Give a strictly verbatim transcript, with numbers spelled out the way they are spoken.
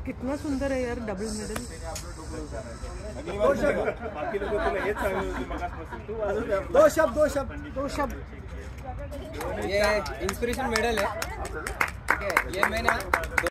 कितना सुंदर है यार डबल मेडल. दो शब्द दो शब्द दो शब्द. ये इंस्पिरेशन मेडल है. ठीक है, ये मैं ना